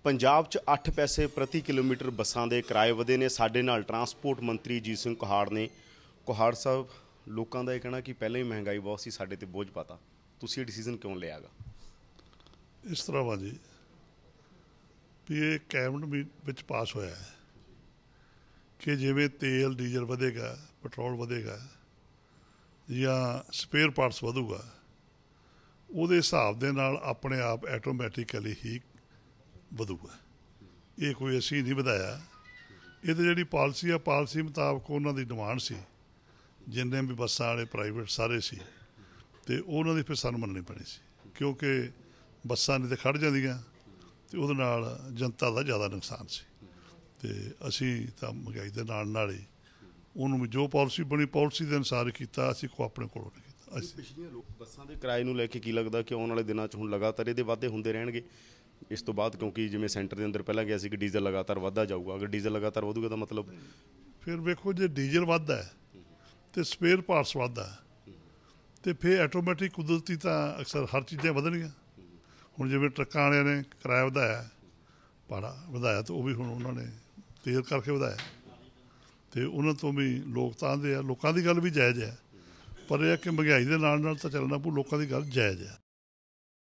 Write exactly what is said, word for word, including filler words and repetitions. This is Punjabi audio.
पंजाब च अठ पैसे प्रति किलोमीटर बसां दे किराए वधे ने। साडे नाल ट्रांसपोर्ट मंत्री जीत सिंह कोहाड़ ने। कोहाड़ साहब, लोगों का यह कहना कि पहले ही महंगाई बहुत सी, साडे ते बोझ पाता, तुसीं ये डिसीजन क्यों लिया गा? इस तरह वा जी भी ये कैबिनेट विच पास होया है कि जिवें तेल डीजल वधेगा, पेट्रोल वधेगा या स्पेयर पार्ट्स वधूगा, ਉਹਦੇ ਹਿਸਾਬ ਦੇ ਨਾਲ ਆਪਣੇ ਆਪ ਐਟੋਮੈਟਿਕਲੀ ਹੀ ਵਧੂਗਾ। ਇਹ ਕੋਈ ਅਸੀਂ ਨਹੀਂ ਵਧਾਇਆ। ਇਹ ਤਾਂ ਜਿਹੜੀ ਪਾਲਿਸੀ ਆ, ਪਾਲਿਸੀ ਮੁਤਾਬਕ ਉਹਨਾਂ ਦੀ ਡਿਮਾਂਡ ਸੀ, ਜਿੰਨੇ ਵੀ ਬੱਸਾਂ ਵਾਲੇ ਪ੍ਰਾਈਵੇਟ ਸਾਰੇ ਸੀ, ਅਤੇ ਉਹਨਾਂ ਦੀ ਫਿਰ ਸਾਨੂੰ ਮੰਨਣੀ ਪੈਣੀ ਸੀ, ਕਿਉਂਕਿ ਬੱਸਾਂ ਨਹੀਂ ਤਾਂ ਖੜ੍ਹ ਜਾਂਦੀਆਂ ਅਤੇ ਉਹਦੇ ਨਾਲ ਜਨਤਾ ਦਾ ਜ਼ਿਆਦਾ ਨੁਕਸਾਨ ਸੀ। ਅਤੇ ਅਸੀਂ ਤਾਂ ਮਹਿੰਗਾਈ ਦੇ ਨਾਲ ਨਾਲ ਹੀ ਉਹਨੂੰ ਵੀ ਜੋ ਪਾਲਿਸੀ ਬਣੀ ਪਾਲਿਸੀ ਦੇ ਅਨੁਸਾਰ ਕੀਤਾ, ਅਸੀਂ ਕੋ ਆਪਣੇ ਕੋਲੋਂ ਨਹੀਂ ਕੀਤਾ। ਪਿਛਲੀਆਂ ਲੋਕ ਬੱਸਾਂ ਦੇ ਕਿਰਾਏ ਨੂੰ ਲੈ ਕੇ ਕੀ ਲੱਗਦਾ ਕਿ ਆਉਣ ਵਾਲੇ ਦਿਨਾਂ 'ਚ ਹੁਣ ਲਗਾਤਾਰ ਇਹਦੇ ਵਾਧੇ ਹੁੰਦੇ ਰਹਿਣਗੇ ਇਸ ਤੋਂ ਬਾਅਦ? ਕਿਉਂਕਿ ਜਿਵੇਂ ਸੈਂਟਰ ਦੇ ਅੰਦਰ ਪਹਿਲਾਂ ਗਿਆ ਸੀ ਕਿ ਡੀਜ਼ਲ ਲਗਾਤਾਰ ਵੱਧਦਾ ਜਾਊਗਾ, ਅਗਰ ਡੀਜ਼ਲ ਲਗਾਤਾਰ ਵਧੂਗਾ ਤਾਂ ਮਤਲਬ ਫਿਰ ਵੇਖੋ, ਜੇ ਡੀਜ਼ਲ ਵੱਧਦਾ ਅਤੇ ਸਪੇਅਰ ਪਾਰਟਸ ਵੱਧਦਾ ਅਤੇ ਫਿਰ ਆਟੋਮੈਟਿਕ ਕੁਦਰਤੀ ਤਾਂ ਅਕਸਰ ਹਰ ਚੀਜ਼ਾਂ ਵਧਣਗੀਆਂ। ਹੁਣ ਜਿਵੇਂ ਟਰੱਕਾਂ ਵਾਲਿਆਂ ਨੇ ਕਿਰਾਇਆ ਵਧਾਇਆ, ਭਾੜਾ ਵਧਾਇਆ, ਤਾਂ ਉਹ ਵੀ ਹੁਣ ਉਹਨਾਂ ਨੇ ਤੇਲ ਕਰਕੇ ਵਧਾਇਆ, ਅਤੇ ਉਹਨਾਂ ਤੋਂ ਵੀ ਲੋਕ ਤਾਂ ਆਉਂਦੇ ਆ। ਲੋਕਾਂ ਦੀ ਗੱਲ ਵੀ ਜਾਇਜ਼ ਹੈ, ਪਰ ਇਹ ਹੈ ਕਿ ਮਹਿੰਗਾਈ ਦੇ ਨਾਲ ਨਾਲ ਤਾਂ ਚੱਲਣਾ ਪਊ। ਲੋਕਾਂ ਦੀ ਗੱਲ ਜਾਇਜ਼ ਹੈ।